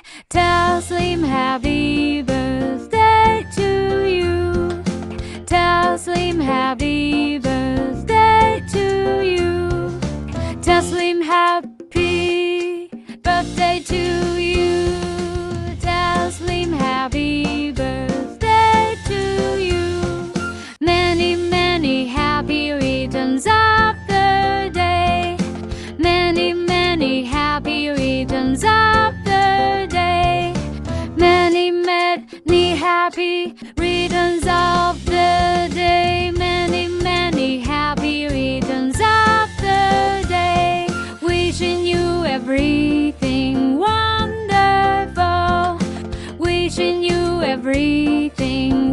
Tasleem, happy birthday to you. Tasleem, happy birthday to you. Tasleem, happy birthday to you. Tasleem, happy birthday to you. Many, many happy returns of the day. Many, many happy returns of the day. Many, many happy returns of the day. Many, many happy returns of the day. Wishing you everything wonderful. Wishing you everything